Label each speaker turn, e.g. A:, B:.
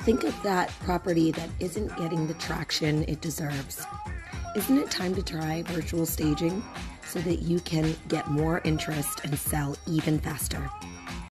A: Think of that property that isn't getting the traction it deserves. Isn't it time to try virtual staging so that you can get more interest and sell even faster?